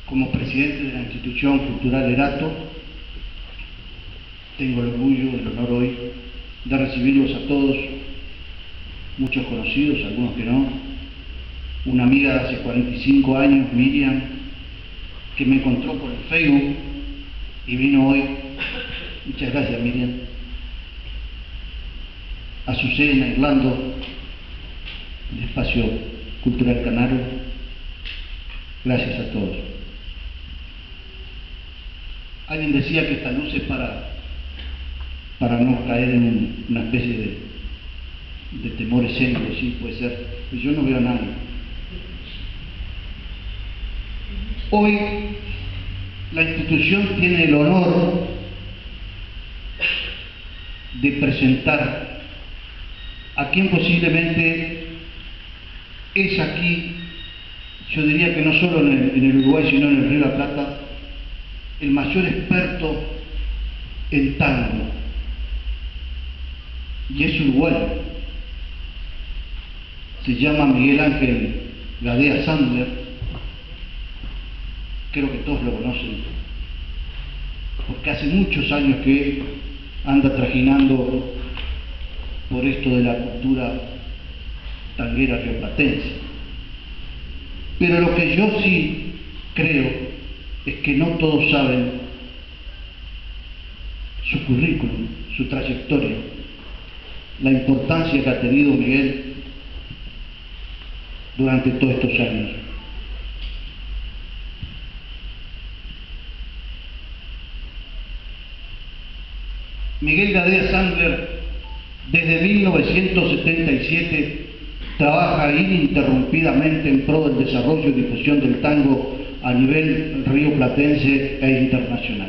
Como presidente de la institución cultural Erato, tengo el orgullo, el honor hoy de recibirlos a todos, muchos conocidos, algunos que no, una amiga de hace 45 años, Miriam, que me encontró por el Facebook y vino hoy. Muchas gracias, Miriam. Azucena, Irlando, del Espacio Cultural Canaro, gracias a todos. Alguien decía que esta luz es para no caer en una especie de temor escénico, sí, puede ser, pero yo no veo a nadie. Hoy la institución tiene el honor de presentar a quien posiblemente es aquí, yo diría que no solo en el Uruguay, sino en el Río de la Plata, el mayor experto en tango, y es uruguayo. Se llama Miguel Ángel Gadea Sandler, creo que todos lo conocen, porque hace muchos años que anda trajinando por esto de la cultura tanguera rioplatense. Pero lo que yo sí creo es que no todos saben su currículum, su trayectoria, la importancia que ha tenido Miguel durante todos estos años. Miguel Gadea Sandler, desde 1977, trabaja ininterrumpidamente en pro del desarrollo y difusión del tango a nivel rioplatense e internacional.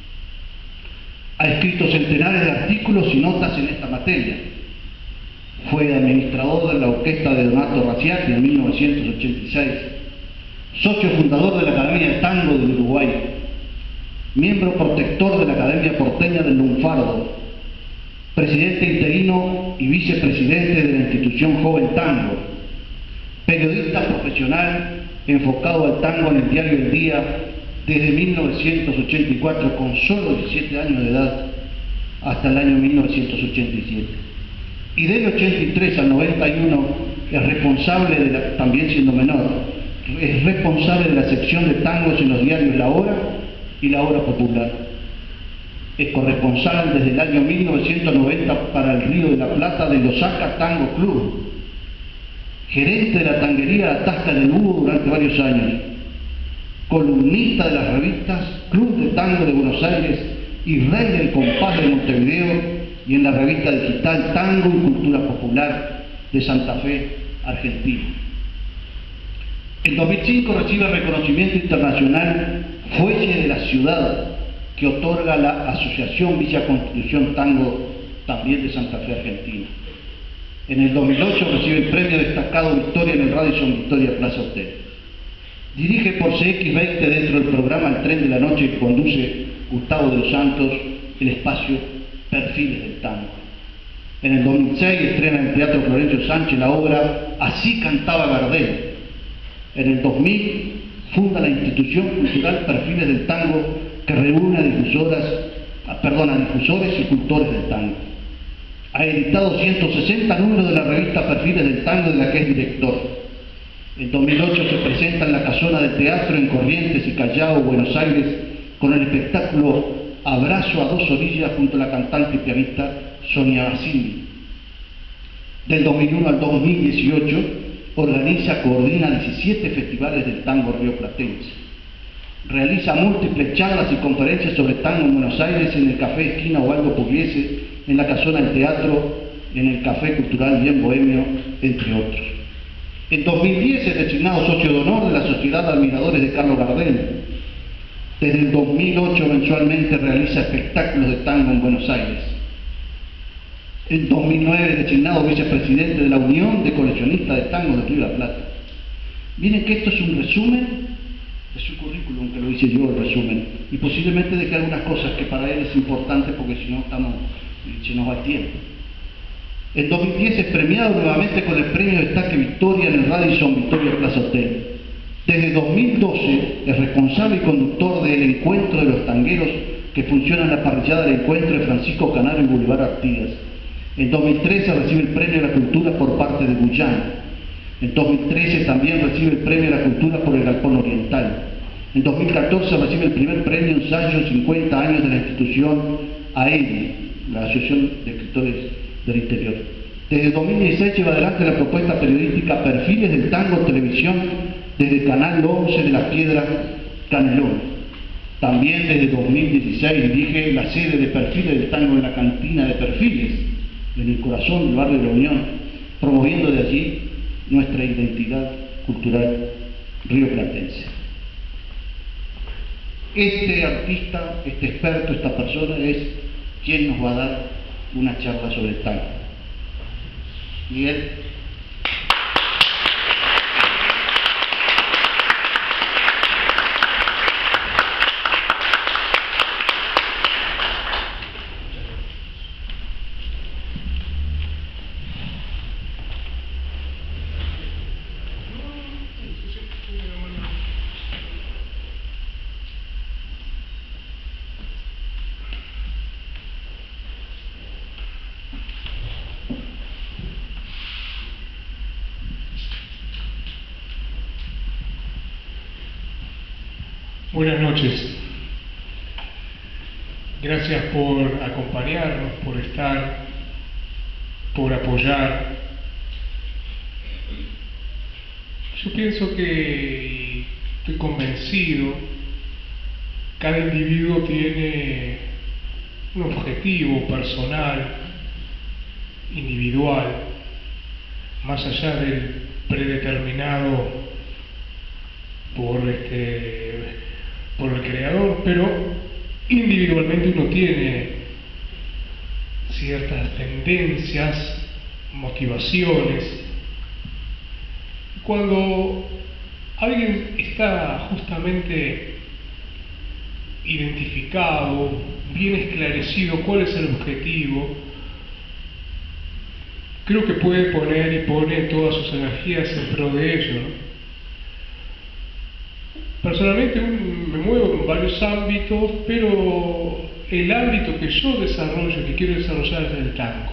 Ha escrito centenares de artículos y notas en esta materia. Fue administrador de la orquesta de Donato Raciati en 1986, socio fundador de la Academia de Tango del Uruguay, miembro protector de la Academia Porteña del Lunfardo, presidente interino y vicepresidente de la institución Joven Tango, periodista profesional enfocado al tango en el diario El Día desde 1984, con solo 17 años de edad, hasta el año 1987. Y del 83 al 91 es responsable también siendo menor, es responsable de la sección de tangos en los diarios La Hora y La Hora Popular. Es corresponsal desde el año 1990 para el Río de la Plata del Osaka Tango Club, gerente de la tanguería La Tasca del Búho durante varios años, columnista de las revistas Club de Tango de Buenos Aires y Rey del Compás de Montevideo, y en la revista digital Tango y Cultura Popular de Santa Fe, Argentina. En 2005 recibe reconocimiento internacional Fuelle de la Ciudad, que otorga la Asociación Villa Constitución Tango, también de Santa Fe, Argentina. En el 2008 recibe el premio destacado Victoria en el Radisson Victoria Plaza Hotel. Dirige por CX20 dentro del programa El Tren de la Noche que conduce Gustavo de los Santos el espacio Perfiles del Tango. En el 2006 estrena en el Teatro Florencio Sánchez la obra Así cantaba Gardel. En el 2000 funda la institución cultural Perfiles del Tango, que reúne a difusores y cultores del tango. Ha editado 160 números de la revista Perfiles del Tango, de la que es director. En 2008 se presenta en la Casona del Teatro en Corrientes y Callao, Buenos Aires, con el espectáculo Abrazo a dos orillas junto a la cantante y pianista Sonia Basili. Del 2001 al 2018 coordina 17 festivales del tango rioplatense. Realiza múltiples charlas y conferencias sobre tango en Buenos Aires, en el Café Esquina Osvaldo Pugliese, en la Casona del Teatro, en el Café Cultural Bien Bohemio, entre otros. En 2010 es designado socio de honor de la Sociedad de Admiradores de Carlos Gardel. Desde el 2008 mensualmente realiza espectáculos de tango en Buenos Aires. En 2009 es designado vicepresidente de la Unión de Coleccionistas de Tango del Río de la Plata. Miren que esto es un resumen de su currículum, que lo hice yo, el resumen, y posiblemente dejé algunas cosas que para él es importante, porque si no se nos va el tiempo. En 2010 es premiado nuevamente con el premio Destaque Victoria en el Radisson Victoria Plaza Hotel. Desde 2012 es responsable y conductor del Encuentro de los Tangueros que funciona en la parrillada del Encuentro de Francisco Canaro y Boulevard Artigas. En 2013 recibe el Premio a la Cultura por parte de Guyana. En 2013 también recibe el Premio a la Cultura por el Galpón Oriental. En 2014 recibe el primer premio ensayo 50 años de la institución AEDI, la Asociación de Escritores del Interior. Desde 2016 lleva adelante la propuesta periodística Perfiles del Tango en Televisión desde Canal 11 de la Piedra, Canelón. También desde 2016 dirige la sede de Perfiles del Tango en la cantina de Perfiles, en el corazón del barrio de la Unión, promoviendo de allí nuestra identidad cultural rioplatense. Este artista, este experto, esta persona es quien nos va a dar una charla sobre el tango. Miguel. Buenas noches. Gracias por acompañarnos, por estar, por apoyar. Yo pienso que, estoy convencido, cada individuo tiene un objetivo personal, individual, más allá del predeterminado por el creador, pero individualmente uno tiene ciertas tendencias, motivaciones. Cuando alguien está justamente identificado, bien esclarecido cuál es el objetivo, creo que puede poner y pone todas sus energías en pro de ello, ¿no? Personalmente me muevo en varios ámbitos, pero el ámbito que yo desarrollo, que quiero desarrollar, es el tango.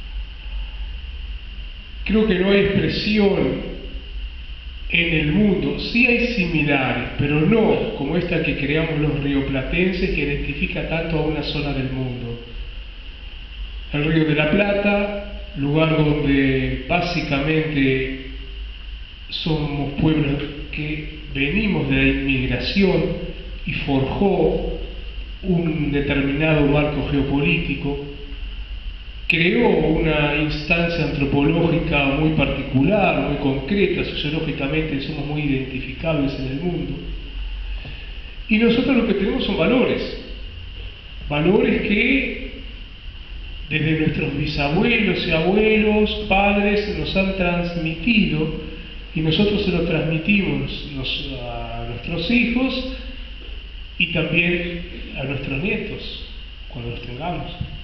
Creo que no hay expresión en el mundo, sí hay similares, pero no como esta que creamos los rioplatenses, que identifica tanto a una zona del mundo. El Río de la Plata, lugar donde básicamente somos pueblos que venimos de la inmigración y forjó un determinado marco geopolítico, creó una instancia antropológica muy particular, muy concreta, sociológicamente somos muy identificables en el mundo. Y nosotros lo que tenemos son valores, valores que desde nuestros bisabuelos y abuelos, padres, nos han transmitido, y nosotros se lo transmitimos a nuestros hijos y también a nuestros nietos, cuando los tengamos.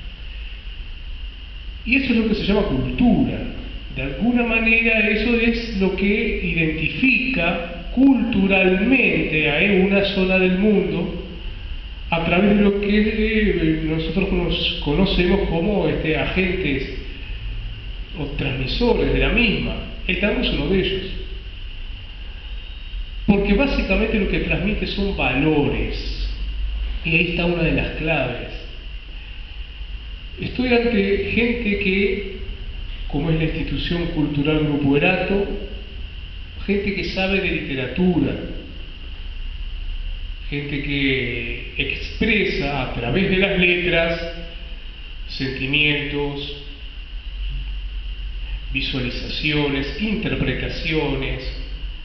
Y eso es lo que se llama cultura. De alguna manera eso es lo que identifica culturalmente a una zona del mundo a través de lo que nosotros conocemos como agentes o transmisores de la misma. El tango es uno de ellos. Porque básicamente lo que transmite son valores. Y ahí está una de las claves. Estoy ante gente que, como es la institución cultural Grupo Erato, gente que sabe de literatura, gente que expresa a través de las letras sentimientos, visualizaciones, interpretaciones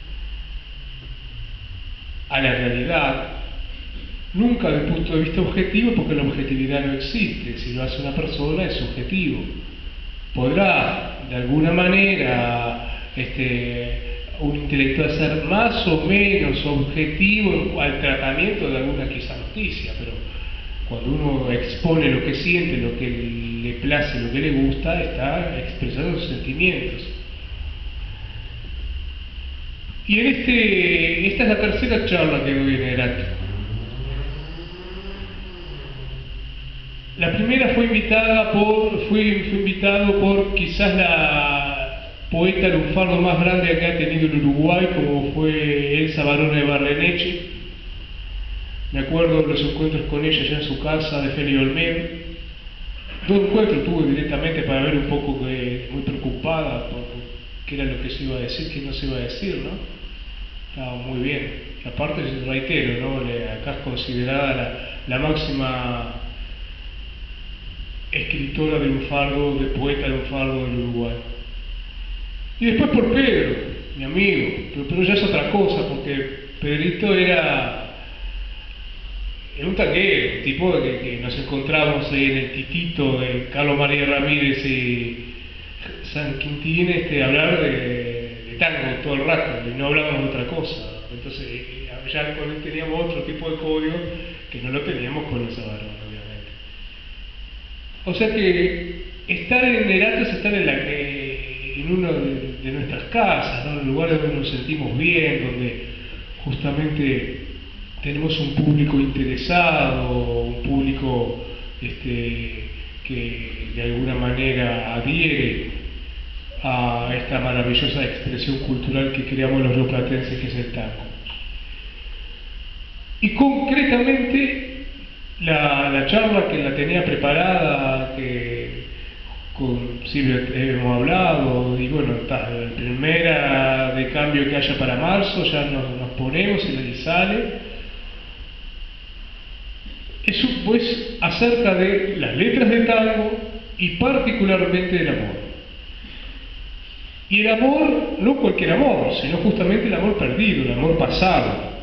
a la realidad, nunca desde el punto de vista objetivo, porque la objetividad no existe. Si lo hace una persona es subjetivo. Podrá de alguna manera un intelectual ser más o menos objetivo al tratamiento de alguna quizá noticia, pero cuando uno expone lo que siente, lo que le place, lo que le gusta, está expresando sus sentimientos. Y esta es la tercera charla que doy en Erato. La primera fui invitado por quizás la poeta lunfardo más grande que ha tenido el Uruguay, como fue Elsa Barona de Barreneche. Me acuerdo de los encuentros con ella allá en su casa de Félix Olmedo. Dos encuentros tuve directamente para ver un poco, muy preocupada por qué era lo que se iba a decir, qué no se iba a decir, ¿no? Estaba muy bien. Y aparte, reitero, ¿no? Acá es considerada la máxima escritora de lunfardo, de poeta lunfardo del Uruguay. Y después por Pedro, mi amigo, pero ya es otra cosa, porque Pedrito era un taquero, un tipo que nos encontramos ahí en el Titito de Carlos María Ramírez y San Quintín, hablar de tango todo el rato, y no hablábamos de otra cosa. Entonces ya con él teníamos otro tipo de código que no lo teníamos con los Barona, obviamente. O sea que estar en Erato es estar en una de nuestras casas, ¿no? En lugares donde nos sentimos bien, donde justamente tenemos un público interesado, un público que de alguna manera adhiere a esta maravillosa expresión cultural que creamos los rioplatenses, que es el tango. Y concretamente la charla que la tenía preparada, que con Silvia hemos hablado, y bueno, la primera de cambio que haya para marzo, ya nos ponemos y sale. Es pues acerca de las letras de tango y particularmente del amor. Y el amor, no cualquier amor, sino justamente el amor perdido, el amor pasado.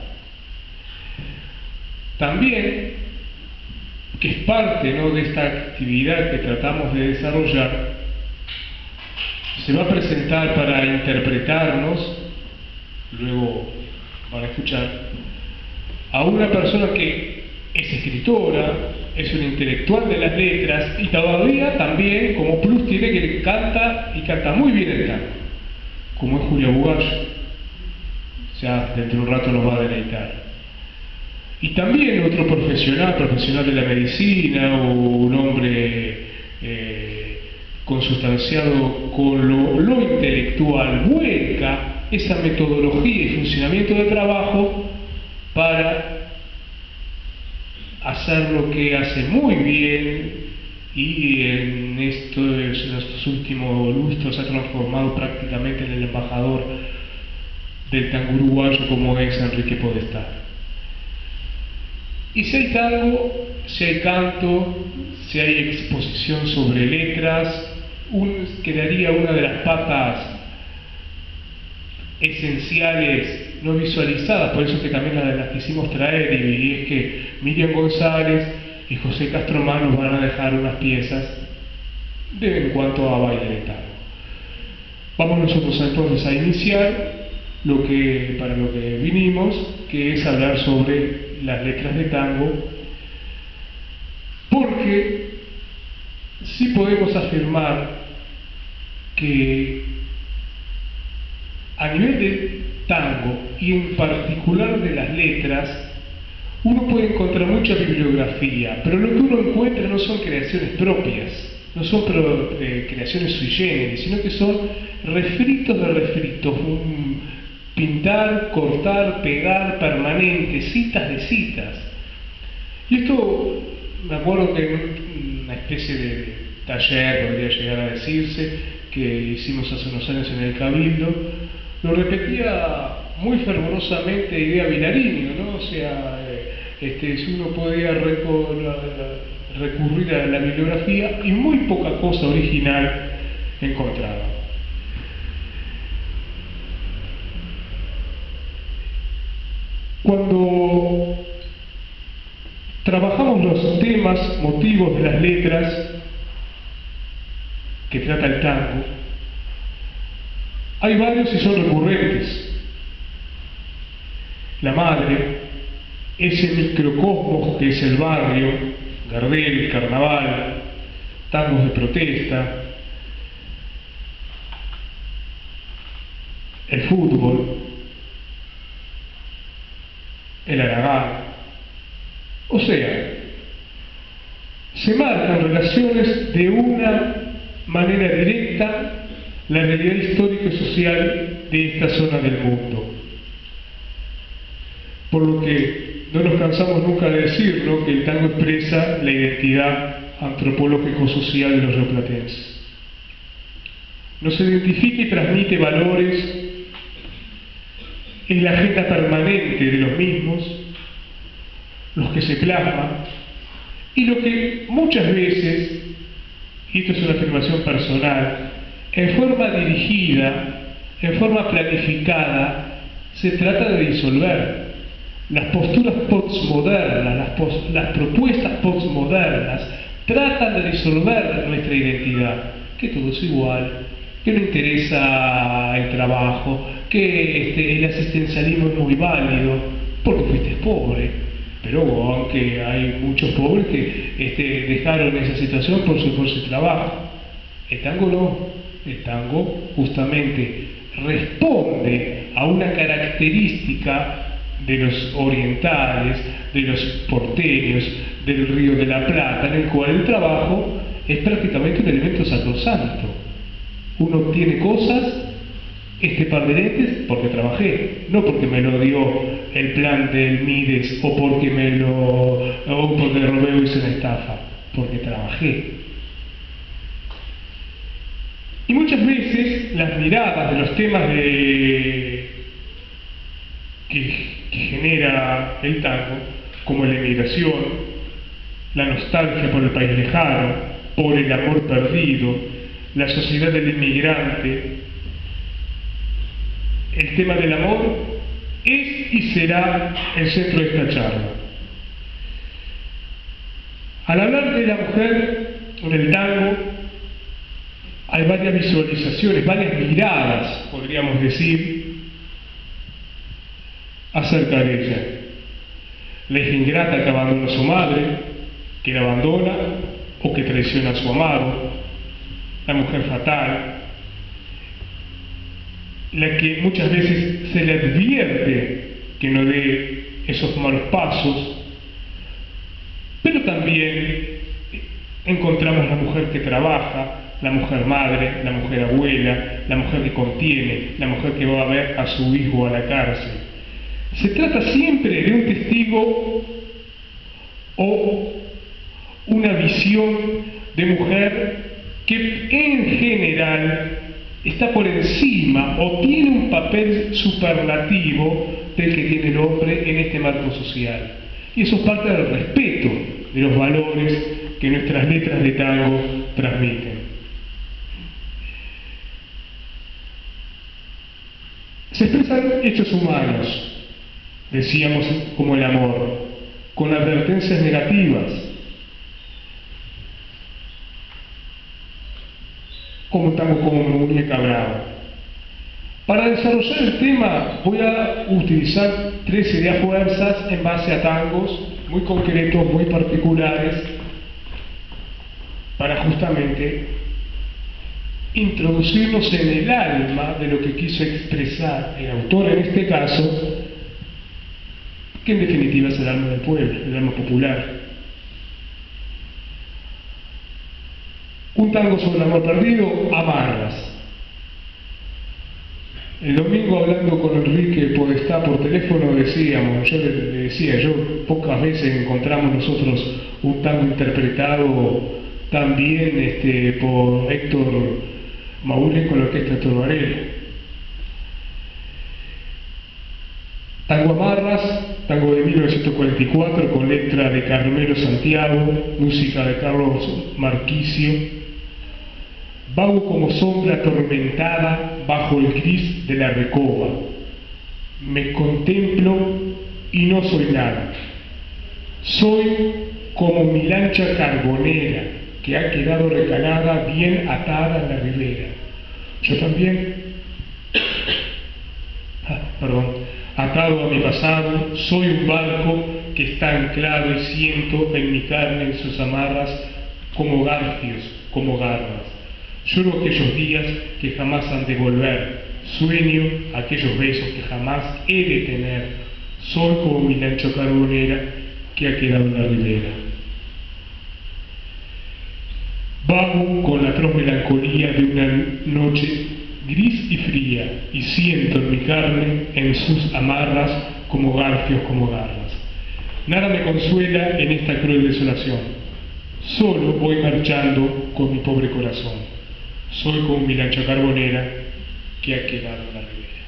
También, que es parte, ¿no?, de esta actividad que tratamos de desarrollar, se va a presentar para interpretarnos, luego van a escuchar, a una persona que es escritora, es una intelectual de las letras y todavía también como plus tiene que canta y canta muy bien el tango, como es Julia Bugallo. Ya dentro de un rato nos va a deleitar. Y también otro profesional de la medicina, o un hombre consustanciado con lo intelectual, vuelca esa metodología y funcionamiento de trabajo para hacer lo que hace muy bien, y en estos últimos lustros se ha transformado prácticamente en el embajador del tango uruguayo, como es Enrique Podestá. Y si hay tango, si hay canto, si hay exposición sobre letras, quedaría una de las patas esenciales no visualizadas, por eso que también las quisimos traer, y es que Miriam González y José Castromán nos van a dejar unas piezas en cuanto a baile de tango. Vamos nosotros entonces a iniciar para lo que vinimos, que es hablar sobre las letras de tango, porque sí podemos afirmar que a nivel de tango y en particular de las letras, uno puede encontrar mucha bibliografía, pero lo que uno encuentra no son creaciones propias, no son creaciones sui generis, sino que son refritos de refritos, pintar, cortar, pegar, permanente, citas de citas. Y esto, me acuerdo que en una especie de taller, podría llegar a decirse, que hicimos hace unos años en el Cabildo, lo repetía muy fervorosamente Idea Vilarini, ¿no? O sea, uno podía recurrir a la bibliografía y muy poca cosa original encontraba. Cuando trabajamos los temas, motivos de las letras que trata el tango, hay varios y son recurrentes. La madre, ese microcosmos que es el barrio, Gardel, el carnaval, tangos de protesta, el fútbol, la gana. O sea, se marcan relaciones de una manera directa la realidad histórica y social de esta zona del mundo. Por lo que no nos cansamos nunca de decir, ¿no?, que el tango expresa la identidad antropológico-social de los rioplatenses. Nos identifica y transmite valores, es la agenda permanente de los mismos, los que se plasman, y lo que muchas veces, y esto es una afirmación personal, en forma dirigida, en forma planificada, se trata de disolver. Las posturas postmodernas, las propuestas postmodernas tratan de disolver nuestra identidad, que todo es igual, que no interesa el trabajo, que el asistencialismo es muy válido, porque fuiste pobre. Pero aunque hay muchos pobres que dejaron esa situación por su trabajo. El tango no, el tango justamente responde a una característica de los orientales, de los porteños, del Río de la Plata, en el cual el trabajo es prácticamente un elemento sacrosanto. Uno obtiene cosas, este par de lentes, porque trabajé, no porque me lo dio el plan del Mides o porque porque Romeo hizo una estafa, porque trabajé. Y muchas veces las miradas de los temas que genera el tango, como la emigración, la nostalgia por el país lejano, por el amor perdido, la sociedad del inmigrante, el tema del amor es y será el centro de esta charla. Al hablar de la mujer en el tango, hay varias visualizaciones, varias miradas, podríamos decir, acerca de ella. La hija ingrata que abandona a su madre, que la abandona o que traiciona a su amado, la mujer fatal, la que muchas veces se le advierte que no dé esos malos pasos, pero también encontramos la mujer que trabaja, la mujer madre, la mujer abuela, la mujer que contiene, la mujer que va a ver a su hijo a la cárcel. Se trata siempre de un testigo o una visión de mujer que en general está por encima o tiene un papel superlativo del que tiene el hombre en este marco social. Y eso es parte del respeto de los valores que nuestras letras de tango transmiten. Se expresan hechos humanos, decíamos, como el amor, con advertencias negativas, como tango como Muñeca Brava. Para desarrollar el tema voy a utilizar 3 ideas fuerzas en base a tangos muy concretos, muy particulares, para justamente introducirnos en el alma de lo que quiso expresar el autor en este caso, que en definitiva es el alma del pueblo, el alma popular. Un tango sobre el amor perdido, Amarras. El domingo, hablando con Enrique Podestá por teléfono, decíamos, yo le decía, pocas veces encontramos nosotros un tango interpretado tan bien por Héctor Maule con la orquesta Héctor Varela. Tango Amarras, tango de 1944, con letra de Carmelo Santiago, música de Carlos Marquicio. Vago como sombra atormentada bajo el gris de la recoba. Me contemplo y no soy nada. Soy como mi lancha carbonera que ha quedado recalada bien atada en la ribera. Yo también, atado a mi pasado, soy un barco que está anclado y siento en mi carne en sus amarras como garfios, como garras. Lloro aquellos días que jamás han de volver, sueño aquellos besos que jamás he de tener, soy como mi lancha carbonera que ha quedado en la ribera. Vago con la atroz melancolía de una noche gris y fría, y siento en mi carne, en sus amarras, como garfios, como garras. Nada me consuela en esta cruel desolación. Solo voy marchando con mi pobre corazón. Soy como mi lancha carbonera que ha quedado en la ribera.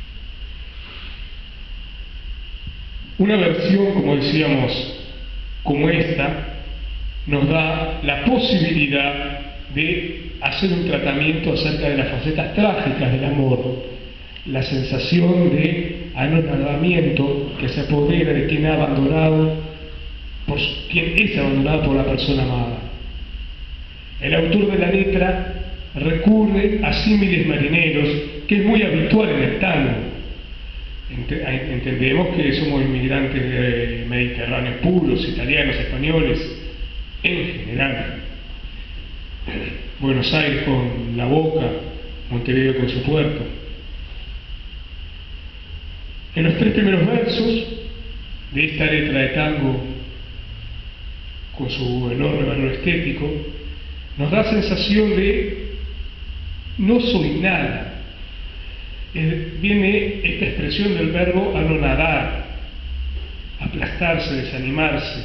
Una versión, como decíamos, como esta, nos da la posibilidad de hacer un tratamiento acerca de las facetas trágicas del amor, la sensación de anonadamiento que se apodera de quien es abandonado por la persona amada. El autor de la letra recurre a símiles marineros, que es muy habitual en el tango. Entendemos que somos inmigrantes mediterráneos puros, italianos, españoles, en general. Buenos Aires con La Boca, Montevideo con su puerto. En los 3 primeros versos de esta letra de tango, con su enorme valor estético, nos da sensación de no soy nada. Viene esta expresión del verbo anonadar, aplastarse, desanimarse.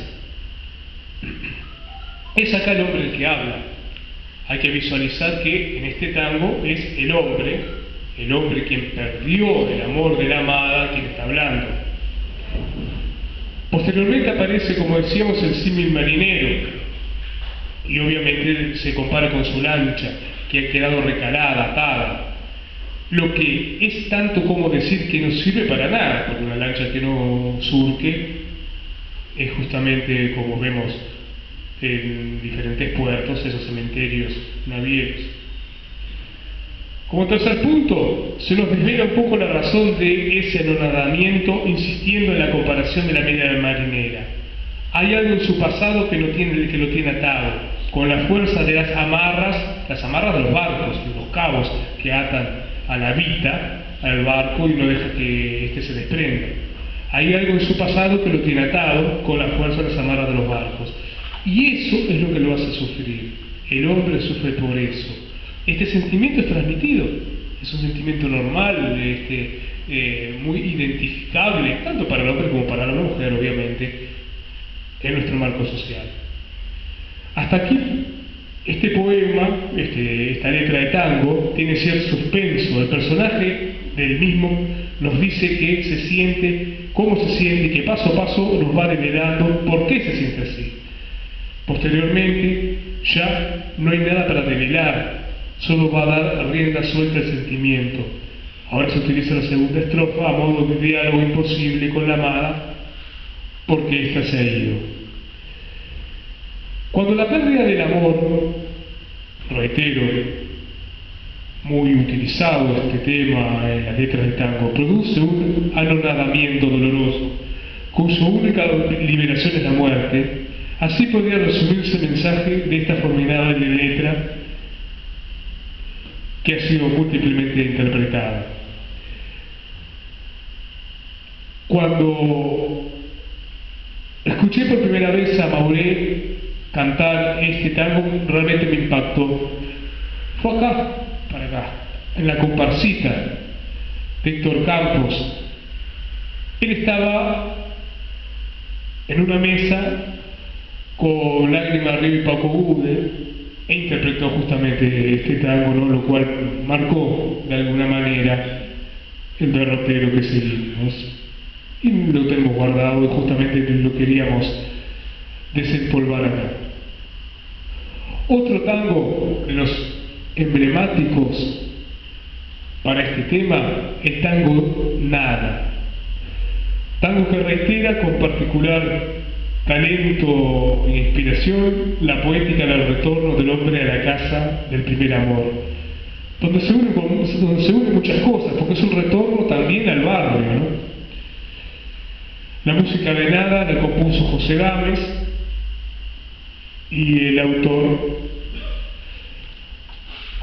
Es acá el hombre el que habla. Hay que visualizar que en este tango es el hombre quien perdió el amor de la amada, quien está hablando. Posteriormente aparece, como decíamos, el símil marinero, y obviamente se compara con su lancha, que ha quedado recalada, atada. Lo que es tanto como decir que no sirve para nada, porque una lancha que no surque es justamente, como vemos en diferentes puertos, esos cementerios navieros. Como tercer punto, se nos desvela un poco la razón de ese anonadamiento, insistiendo en la comparación de la media marinera. Hay algo en su pasado que lo tiene atado, con la fuerza de las amarras de los barcos, de los cabos que atan a la vita, al barco, y no deja que éste se desprenda. Hay algo en su pasado que lo tiene atado con la fuerza de las amarras de los barcos. Y eso es lo que lo hace sufrir. El hombre sufre por eso. Este sentimiento es transmitido, es un sentimiento normal, muy identificable, tanto para el hombre como para la mujer, obviamente, en nuestro marco social. Hasta aquí, este poema, esta letra de tango, tiene cierto suspenso. El personaje del mismo nos dice que se siente, cómo se siente, y que paso a paso nos va revelando por qué se siente así. Posteriormente, ya no hay nada para develar, solo va a dar rienda suelta al sentimiento. Ahora se utiliza la segunda estrofa a modo de diálogo imposible con la amada, porque ésta se ha ido. Cuando la pérdida del amor, reitero, muy utilizado este tema en las letras de tango, produce un anonadamiento doloroso, cuya única liberación es la muerte, así podría resumirse el mensaje de esta formidable letra que ha sido múltiplemente interpretada. Cuando escuché por primera vez a Mauré cantar este tango, realmente me impactó. Fue acá, para acá, en la comparsita de Héctor Campos. Él estaba en una mesa con Lágrima Río y Paco Gude, e interpretó justamente este tango, ¿no? Lo cual marcó de alguna manera el derrotero que seguimos. Y lo tenemos guardado y justamente lo queríamos desempolvar acá. Otro tango de los emblemáticos para este tema, el tango Nada. Tango que reitera con particular talento e inspiración la poética del retorno del hombre a la casa del primer amor, donde se unen muchas cosas, porque es un retorno también al barrio, ¿no? La música de Nada la compuso José Gámez, y el autor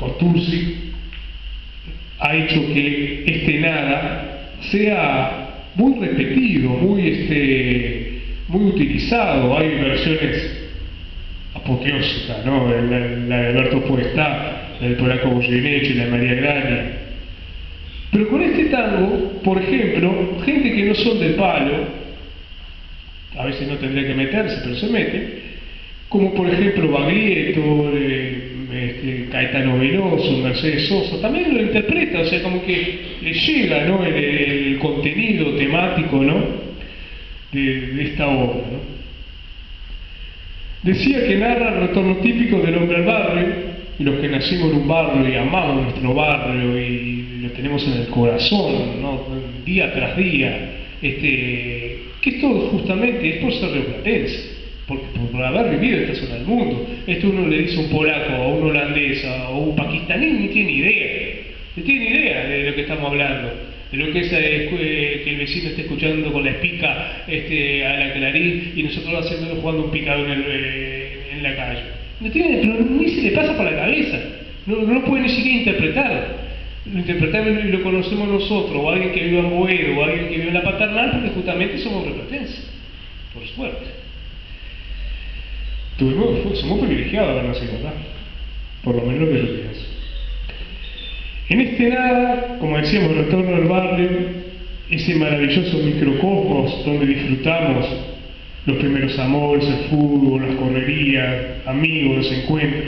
Contursi ha hecho que este Nada sea muy repetido, muy utilizado. Hay versiones apoteósicas, ¿no? La de Alberto Podestá, la del polaco Goyeneche, la de María Grania. Pero con este tango, por ejemplo, gente que no son del palo, a veces no tendría que meterse, pero se mete, como por ejemplo Baglietto, Caetano Veloso, Mercedes Sosa, también lo interpreta, o sea, como que le llega, ¿no?, el contenido temático, ¿no?, de esta obra, ¿no? Decía que narra el retorno típico del hombre al barrio, y los que nacimos en un barrio y amamos nuestro barrio y lo tenemos en el corazón, ¿no?, día tras día, que esto justamente es por ser rioplatense, porque por haber vivido esta zona del mundo. Esto uno le dice a un polaco, a un holandés, a un pakistaní, ni tiene idea de lo que estamos hablando, de lo que es que el vecino esté escuchando con la espica a la Clarín y nosotros haciéndolo jugando un picado en la calle. No tiene, pero ni se le pasa por la cabeza, no lo puede ni siquiera interpretar. Lo interpretamos y lo conocemos nosotros, o alguien que vive en Boedo, o alguien que vive en la Paternal, porque justamente somos rioplatenses, por suerte. Somos privilegiados de haber nacido acá, por lo menos lo que yo pienso. En este nada, como decíamos, el retorno al barrio, ese maravilloso microcosmos donde disfrutamos los primeros amores, el fútbol, las correrías, amigos, los encuentros.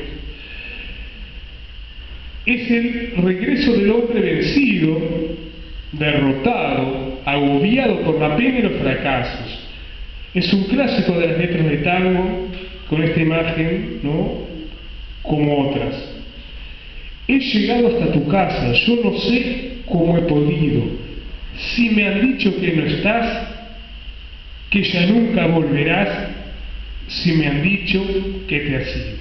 Es el regreso del hombre vencido, derrotado, agobiado por la pena y los fracasos. Es un clásico de las letras de tango, con esta imagen, ¿no?, como otras. He llegado hasta tu casa, yo no sé cómo he podido. Si me han dicho que no estás, que ya nunca volverás, si me han dicho que te has ido.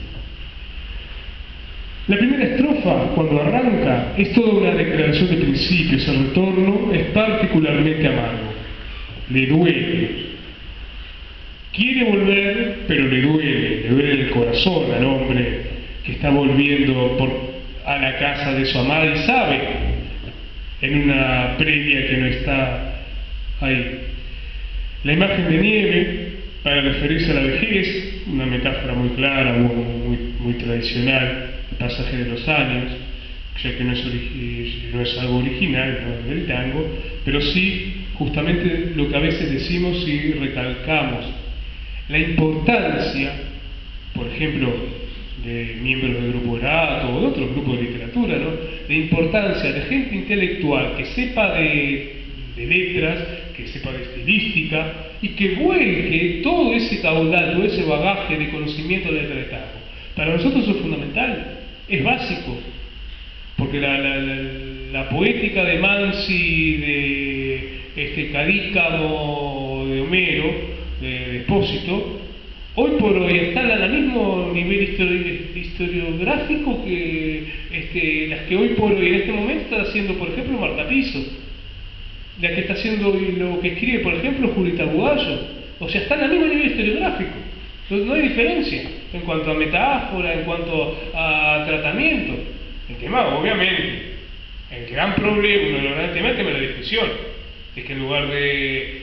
La primera estrofa, cuando arranca, es toda una declaración de principios. El retorno es particularmente amargo. Le duele. Quiere volver, pero le duele el corazón al hombre que está volviendo a la casa de su amada y sabe, en una previa, que no está ahí. La imagen de nieve, para referirse a la vejez, una metáfora muy clara, muy tradicional, el pasaje de los años, ya que no es algo original, ¿no?, del tango, pero sí justamente lo que a veces decimos y recalcamos, la importancia, por ejemplo, de miembros del Grupo Erato o de otros grupos de literatura, ¿no?, la importancia de gente intelectual que sepa de letras, que sepa de estilística y que vuelque todo ese caudal, todo ese bagaje de conocimiento de la letra de tango. Para nosotros eso es fundamental, es básico, porque la poética de Mansi, de Cadícamo, de Homero, de Espósito, hoy por hoy están al mismo nivel historiográfico que las que hoy por hoy en este momento está haciendo, por ejemplo, Marta Piso, la que está haciendo lo que escribe, por ejemplo, Julieta Bugallo. O sea, están al mismo nivel historiográfico, no hay diferencia en cuanto a metáfora, en cuanto a tratamiento. El tema, obviamente, el gran problema, uno de los grandes temas, es el tema de la discusión, es que en lugar de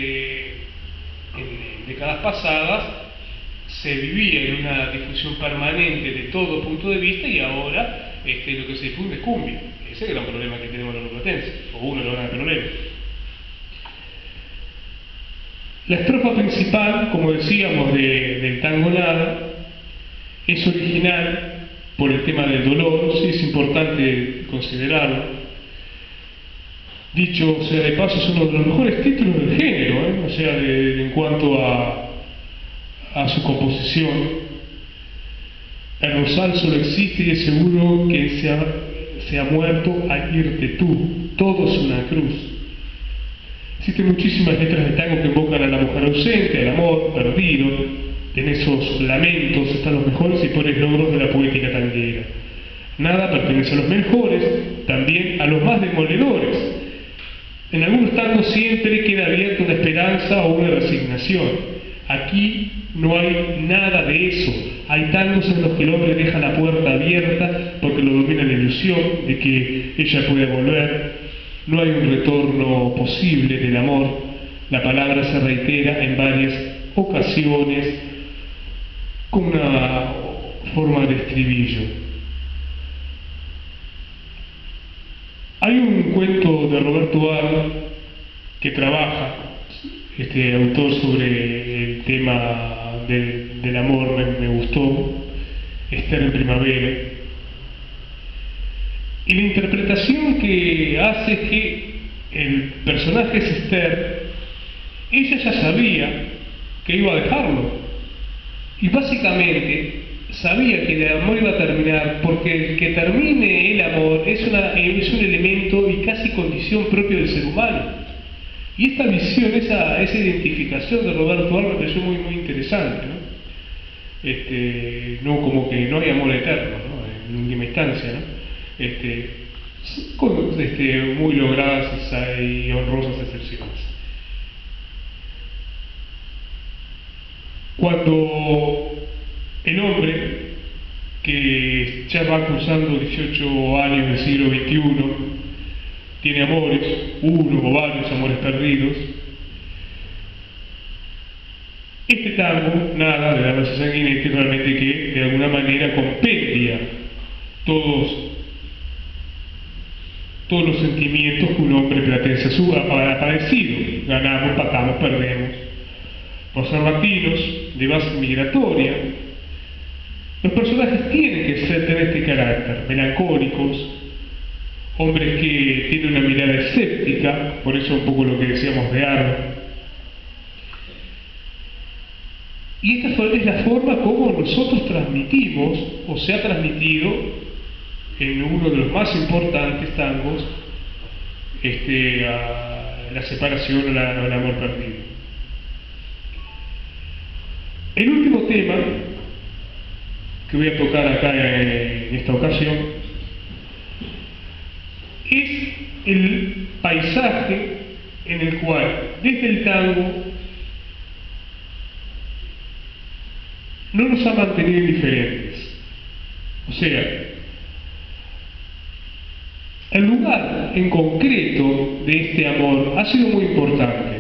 en décadas pasadas se vivía en una difusión permanente de todo punto de vista, y ahora lo que se difunde es cumbia. Ese es el gran problema que tenemos los rioplatenses, o uno de los grandes problemas. La estrofa principal, como decíamos, del tango nada, es original por el tema del dolor, sí es importante considerarlo. Dicho sea de paso, es uno de los mejores títulos del género, o sea, en cuanto a su composición. El rosal solo existe y es seguro que se ha muerto al irte tú, todo es una cruz. Existen muchísimas letras de tango que evocan a la mujer ausente, al amor perdido. En esos lamentos están los mejores y peores logros de la poética tanguera. Nada pertenece a los mejores, también a los más demoledores. En algunos tangos siempre queda abierta una esperanza o una resignación. Aquí no hay nada de eso. Hay tangos en los que el hombre deja la puerta abierta porque lo domina la ilusión de que ella puede volver. no hay un retorno posible del amor. La palabra se reitera en varias ocasiones con una forma de estribillo. Hay un cuento de Roberto Arlt que trabaja, este autor, sobre el tema del amor, me gustó, Esther en primavera. Y la interpretación que hace es que el personaje es Esther, ella ya sabía que iba a dejarlo. Y básicamente sabía que el amor iba a terminar, porque el que termine el amor es un elemento y casi condición propia del ser humano. Y esta visión, esa identificación de Roberto Arlt me pareció muy, muy interesante, ¿no? No como que no hay amor eterno, ¿no? En última instancia, ¿no? Con muy logradas y honrosas excepciones. Cuando el hombre, que ya va cruzando 18 años del siglo XXI, tiene amores, uno o varios amores perdidos, este tango, nada de la Rosa Sanguinetti, realmente que de alguna manera compendia todos los sentimientos que un hombre platense ha padecido. Ganamos, empatamos, perdemos. Por ser latinos, de base migratoria, los personajes tienen que tener este carácter, melancólicos, hombres que tienen una mirada escéptica, por eso un poco lo que decíamos de Arlt. Y esta es la forma como nosotros transmitimos, o se ha transmitido en uno de los más importantes tangos, a la separación o el amor perdido. El último tema que voy a tocar acá en esta ocasión es el paisaje en el cual desde el tango no nos ha mantenido indiferentes. O sea, el lugar en concreto de este amor ha sido muy importante.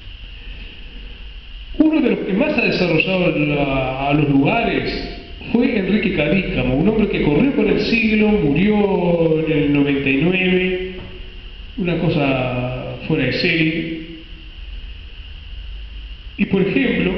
Uno de los que más ha desarrollado a los lugares fue Enrique Cadícamo, un hombre que corrió con el siglo, murió en el 99, una cosa fuera de serie. Y por ejemplo,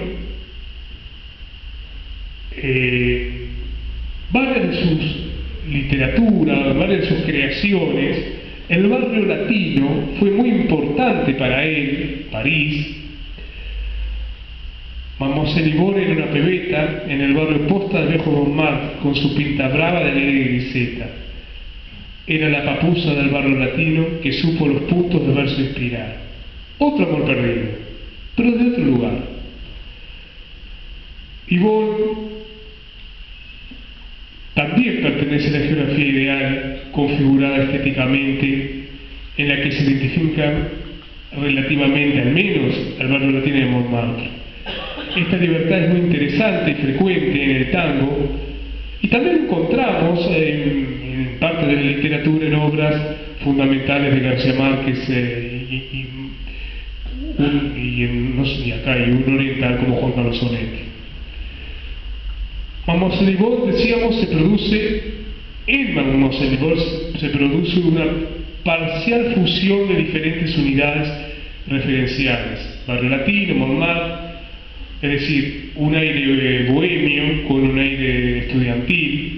varias de sus literaturas, varias de sus creaciones, el barrio latino fue muy importante para él, París. Mademoiselle Yvonne era una pebeta en el barrio Posta de Viejo Montmartre, con su pinta brava de negra y griseta. Era la papusa del barrio latino que supo los puntos de verso inspirar. Otro amor perdido, pero de otro lugar. Yvonne también pertenece a la geografía ideal, configurada estéticamente, en la que se identifican relativamente, al menos, al barrio latino de Montmartre. Esta libertad es muy interesante y frecuente en el tango, y también encontramos en parte de la literatura, en obras fundamentales de García Márquez y acá hay un oriental como Juan Carlos Onetti. Mademoiselle Yvonne, decíamos, en Mademoiselle Yvonne se produce una parcial fusión de diferentes unidades referenciales, barrio latino, Montmartre, es decir, un aire bohemio con un aire estudiantil.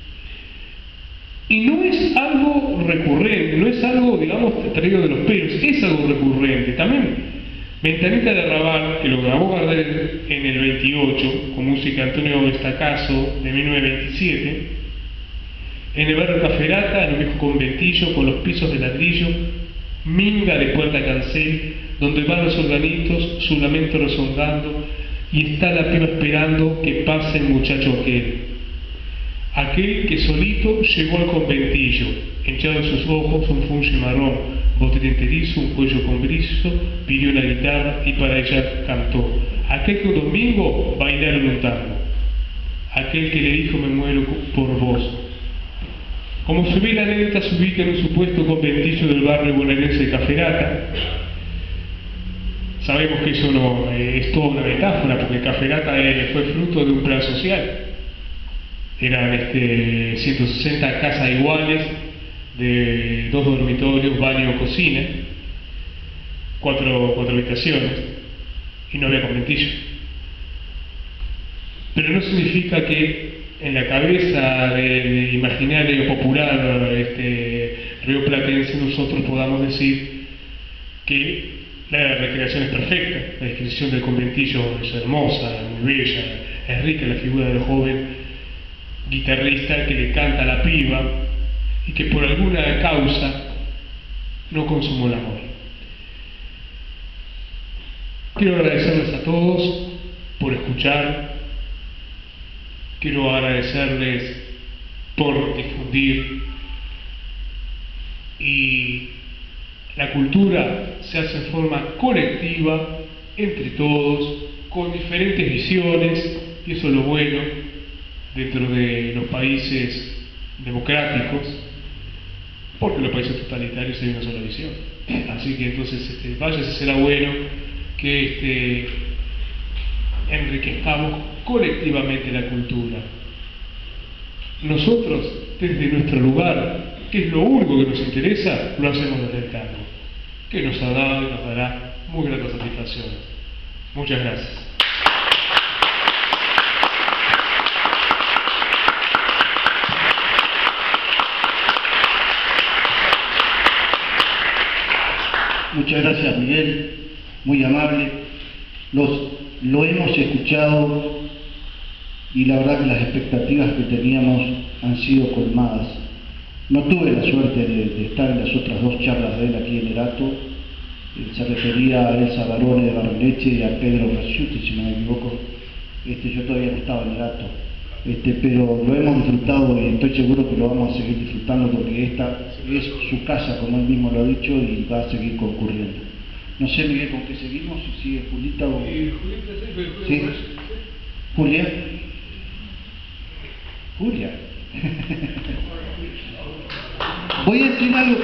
Y no es algo recurrente, no es algo, digamos, traído de los pelos, es algo recurrente. También Ventanita de Arrabal, que lo grabó Gardel en el 28, con música de Antonio Estacazo de 1927, en el barrio Caferata, en el viejo conventillo, con los pisos de ladrillo, minga de puerta cancel, donde van los organitos, su lamento rezongando, y está la piba esperando que pase el muchacho aquel que solito llegó al conventillo, hinchado en sus ojos un funge marrón, bote enterizo, un cuello con briso, pidió una guitarra y para ella cantó. Aquel que un domingo bailaron un tango, aquel que le dijo me muero por vos. Como se ve, la anécdota se ubica en un supuesto conventillo del barrio bonaerense de Caferata. Sabemos que eso no es toda una metáfora, porque Caferata fue fruto de un plan social. Eran 160 casas iguales, de 2 dormitorios, baño, cocina, 4 habitaciones, y no había conventillo. Pero no significa que en la cabeza del imaginario popular rioplatense nosotros podamos decir que la recreación es perfecta. La descripción del conventillo es hermosa, muy bella, es rica la figura del joven guitarrista que le canta a la piba y que por alguna causa no consumó el amor. Quiero agradecerles a todos por escuchar. Quiero agradecerles por difundir. Y la cultura se hace en forma colectiva, entre todos, con diferentes visiones, y eso es lo bueno dentro de los países democráticos, porque en los países totalitarios hay una sola visión. Así que entonces vaya si será bueno que enriquezcamos colectivamente la cultura. Nosotros, desde nuestro lugar, que es lo único que nos interesa, lo hacemos desde el tango, que nos ha dado y nos dará muy gratas satisfacciones. Muchas gracias. Muchas gracias, Miguel, muy amable. Lo hemos escuchado y la verdad que las expectativas que teníamos han sido colmadas. No tuve la suerte de estar en las otras 2 charlas de él aquí en Erato. Se refería a Elsa Barone de Barreneche y a Pedro Rasciuti, si no me equivoco. Yo todavía no estaba en Erato. Pero lo hemos disfrutado y estoy seguro que lo vamos a seguir disfrutando porque esta es su casa, como él mismo lo ha dicho, y va a seguir concurriendo. No sé, Miguel, ¿con qué seguimos? Si sigue Julita o... ¿Sí? ¿Julia? Julia. Voy a decir algo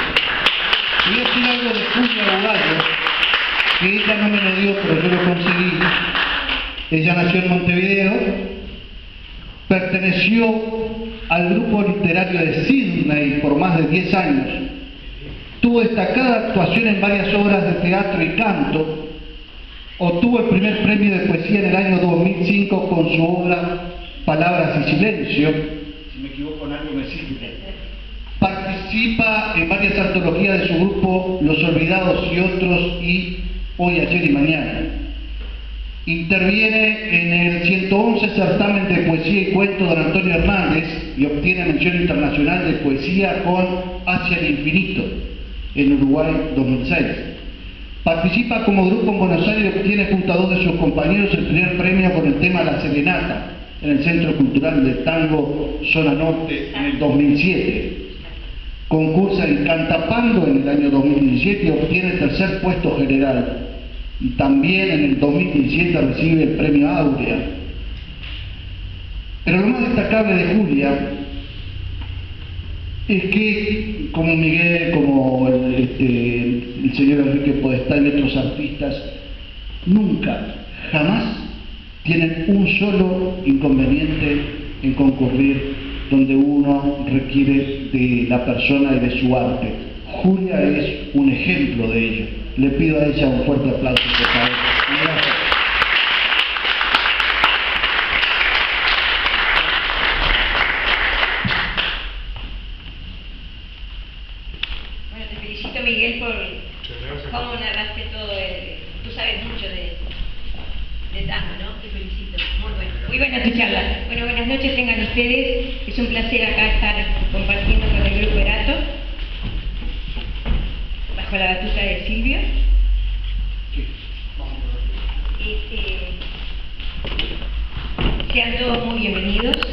de Julia Bugallo, que ella no me lo dio, pero yo lo conseguí. Ella nació en Montevideo, perteneció al grupo literario de Sydney por más de 10 años. Tuvo destacada actuación en varias obras de teatro y canto. Obtuvo el primer premio de poesía en el año 2005 con su obra Palabras y Silencio. Si me equivoco en algo me sirve. Participa en varias antologías de su grupo Los Olvidados y Otros y Hoy, Ayer y Mañana. Interviene en el 111 certamen de poesía y cuento don Antonio Hernández y obtiene mención internacional de poesía con Hacia el Infinito en Uruguay 2006. Participa como grupo en Buenos Aires y obtiene junto a 2 de sus compañeros el primer premio con el tema La Serenata en el Centro Cultural de Tango Zona Norte en el 2007. Concursa en Cantapando en el año 2017 y obtiene el 3er puesto general. Y también en el 2017 recibe el premio Áurea. Pero lo más destacable de Julia es que, como Miguel, como el señor Enrique Podestá y otros artistas, nunca, jamás tienen un solo inconveniente en concurrir donde uno requiere de la persona y de su arte. Julia es un ejemplo de ello. Le pido a ella un fuerte aplauso, por favor. Gracias. Bueno, te felicito, Miguel, por cómo narraste todo. Tú sabes mucho de tango, ¿no? Te felicito. Muy bueno. Muy buena tu charla. Bueno, buenas noches tengan ustedes. Es un placer acá estar compartiendo con el Grupo Erato, bajo la batuta de Silvio. Sean todos muy bienvenidos.